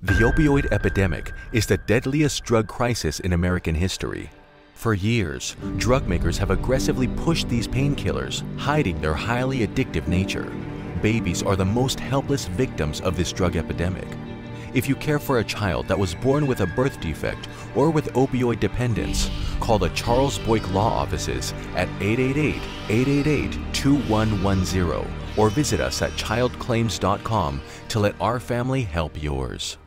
The opioid epidemic is the deadliest drug crisis in American history. For years, drug makers have aggressively pushed these painkillers, hiding their highly addictive nature. Babies are the most helpless victims of this drug epidemic. If you care for a child that was born with a birth defect or with opioid dependence, call the Charles Boyk Law offices at 888-888-2110 or visit us at childclaims.com to let our family help yours.